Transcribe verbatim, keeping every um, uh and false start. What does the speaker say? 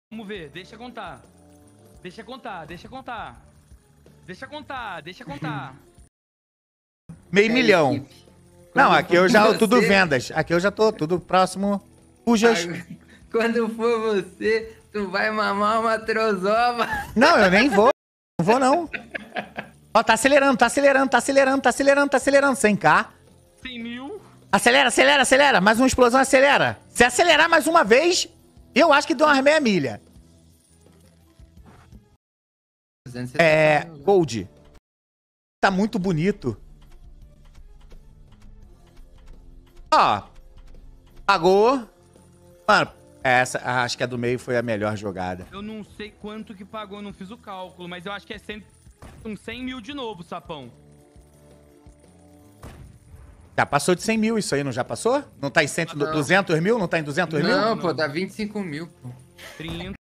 Vamos ver, deixa contar. Deixa contar, deixa contar. Deixa contar, deixa contar. Meio É, milhão. equipe. Não, Quando aqui eu for já, você- tudo vendas. Aqui eu já tô, tudo próximo. Pujas. Ah, Quando for você, tu vai mamar uma trozova. Não, eu nem vou. Não vou, não. Ó, tá acelerando, tá acelerando, tá acelerando, tá acelerando, tá acelerando. cem k. cem mil. Acelera, acelera, acelera. Mais uma explosão, acelera. Se acelerar mais uma vez, eu acho que deu umas meia milha. É, Gold. Tá muito bonito. Ó. Pagou. Mano, essa, acho que a do meio foi a melhor jogada. Eu não sei quanto que pagou, não fiz o cálculo, mas eu acho que é cem, uns cem mil de novo, sapão. Já passou de cem mil isso aí, não já passou? Não tá em cem, Não. duzentos mil? Não tá em duzentos mil? Não, pô, dá vinte e cinco mil, pô. trinta.